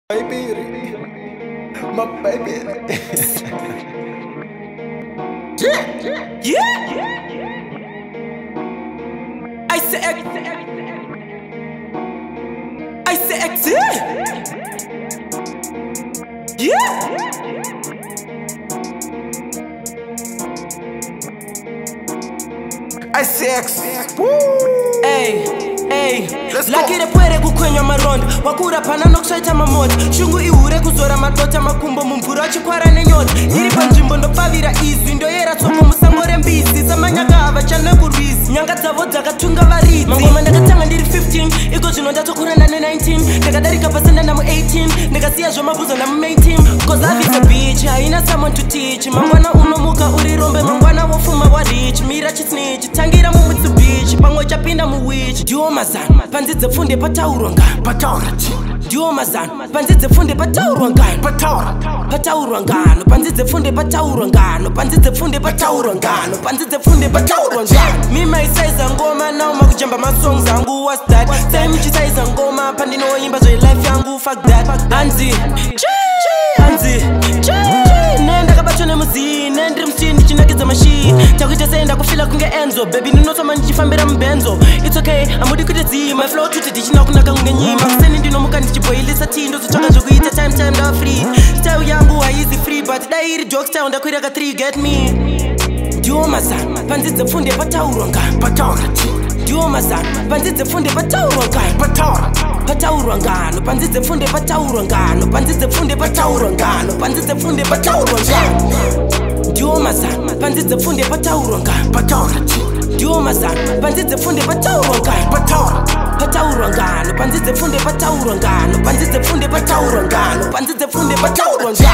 Baby, my baby. Yeah. Icey, Ekxne. Yeah. Icey. Hey, lakire pwere kukwenya maronda wakura pana nokushaita mamota shungu ihure kuzora madota makumbo mumvura chikwara nenyota iri panzvimbo ndopfavira izwi ndoyera tsoko musango rembizi samanyakava chane kurwizi nyanga dzavo dzakatunga varidzi mangoma ndakatanga ndiri 15 iko zvino ndatokura ndane 19 ndakadarika pasenda ndamu 18 ndikasiya zvamabvuzo ndamu main team cause I've a beach haina someone to teach mangwana unomuka uri rombe mangwana wofuma warich mira chitsnitch tangira mumutsubichi pamwe chapinda muwich ndiwo mazano panzidze pfunde pataurwa ngano ndiwo mazano panzidze pfunde pataurwa ngano pataurwa ngano panzidze pfunde pataurwa ngano panzidze pfunde pataurwa ngano panzidze pfunde pataurwa ngano mima isaiza ngoma now makujamba masongs angu what's that time chisaiza ngoma pandinoimba zve life yangu fuck that anzi nenda kabatwa nemuzi nendiri mutini ndichinakidza mashini takuita senda kufila kunge enzo baby ndinotoma ndichifambira mubenzo it's okay amudi kuti dzii my flow tuti ndichina kunaka kunge nyima kuseni ndinomuka ndichiboilisa tii ndozotsvaka zvokuita time ndava free style yangu haizi free but dai iri joke style ndakwira ka 3 get me ndiwo mazano panzidze pfunde pataurwa ngano ndiwo mazano panzidze pfunde pataurwa ngano pataurwa ngano panzidze pfunde pataurwa ngano panzidze pfunde pataurwa ngano panzidze pfunde pataurwa ngano ndiwo mazano panzidze pfunde pataurwa ngano ndiwo mazano panzidze pfunde pataurwa ngano pataurwa ngano panzidze pfunde pataurwa ngano panzidze pfunde pataurwa ngano panzidze pfunde pataurwa ngano